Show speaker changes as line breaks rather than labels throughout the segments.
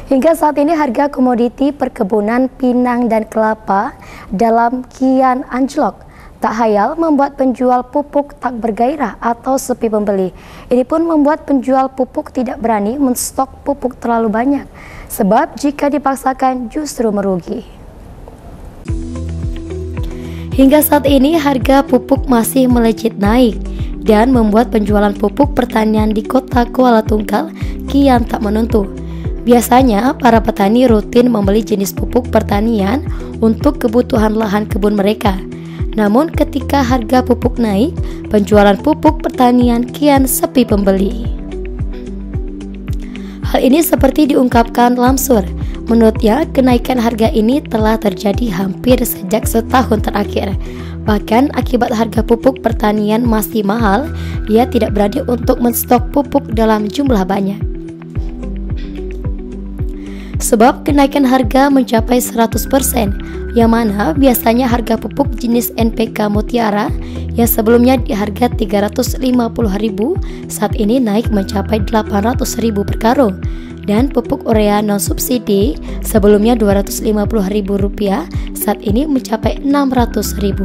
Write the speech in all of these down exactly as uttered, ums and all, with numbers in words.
Hingga saat ini harga komoditi perkebunan pinang dan kelapa dalam kian anjlok. Tak hayal membuat penjual pupuk tak bergairah atau sepi pembeli. Ini pun membuat penjual pupuk tidak berani menstok pupuk terlalu banyak, sebab jika dipaksakan justru merugi. Hingga saat ini harga pupuk masih melejit naik dan membuat penjualan pupuk pertanian di kota Kuala Tungkal kian tak menentu. Biasanya para petani rutin membeli jenis pupuk pertanian untuk kebutuhan lahan kebun mereka. Namun ketika harga pupuk naik, penjualan pupuk pertanian kian sepi pembeli. Hal ini seperti diungkapkan Lamsur. Menurutnya, kenaikan harga ini telah terjadi hampir sejak setahun terakhir. Bahkan akibat harga pupuk pertanian masih mahal, ia tidak berani untuk menstok pupuk dalam jumlah banyak. Sebab kenaikan harga mencapai seratus persen, yang mana biasanya harga pupuk jenis N P K Mutiara yang sebelumnya di harga tiga ratus lima puluh ribu saat ini naik mencapai delapan ratus ribu per karung, dan pupuk urea non subsidi sebelumnya dua ratus lima puluh ribu rupiah saat ini mencapai enam ratus ribu.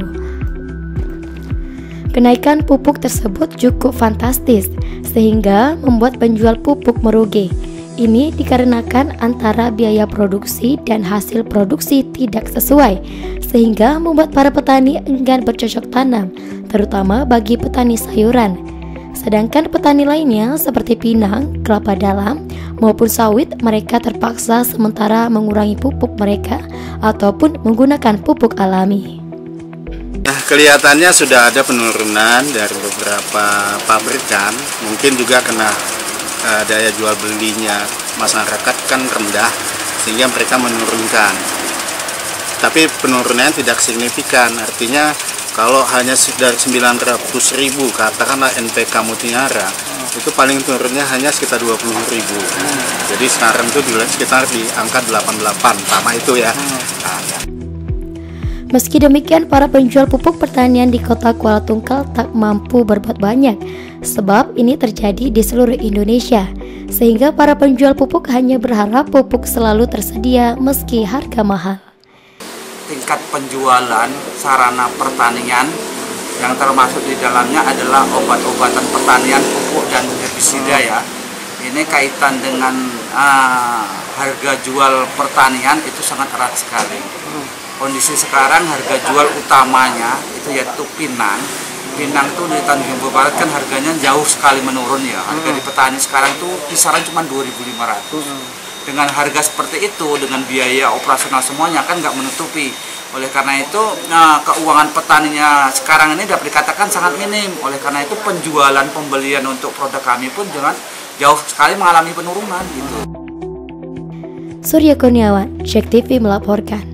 Kenaikan pupuk tersebut cukup fantastis sehingga membuat penjual pupuk merugi. Ini dikarenakan antara biaya produksi dan hasil produksi tidak sesuai, sehingga membuat para petani enggan bercocok tanam, terutama bagi petani sayuran. Sedangkan petani lainnya seperti pinang, kelapa dalam, maupun sawit, mereka terpaksa sementara mengurangi pupuk mereka ataupun menggunakan pupuk alami.
Nah, kelihatannya sudah ada penurunan dari beberapa pabrikan, mungkin juga kena Uh, daya jual belinya masyarakat kan rendah sehingga mereka menurunkan, tapi penurunannya tidak signifikan. Artinya kalau hanya dari sembilan ratus ribu katakanlah N P K Mutiara itu paling turunnya hanya sekitar dua puluh ribu, jadi sekarang itu sekitar di angka delapan puluh delapan sama itu ya. Nah,
Meski demikian, para penjual pupuk pertanian di kota Kuala Tungkal tak mampu berbuat banyak, sebab ini terjadi di seluruh Indonesia, sehingga para penjual pupuk hanya berharap pupuk selalu tersedia meski harga mahal.
Tingkat penjualan sarana pertanian yang termasuk di dalamnya adalah obat-obatan pertanian, pupuk dan herbisida ya. Ini kaitan dengan uh, harga jual pertanian itu sangat erat sekali. Kondisi sekarang harga jual utamanya itu yaitu pinang. Pinang itu di Tanjung Barat kan harganya jauh sekali menurun ya. Harga di petani sekarang itu kisaran cuma dua ribu lima ratus. Dengan harga seperti itu, dengan biaya operasional semuanya kan nggak menutupi. Oleh karena itu nah, keuangan petaninya sekarang ini dapat dikatakan sangat minim. Oleh karena itu penjualan pembelian untuk produk kami pun dengan jauh sekali mengalami penurunan gitu.
Surya Kurniawan, Syek T V melaporkan.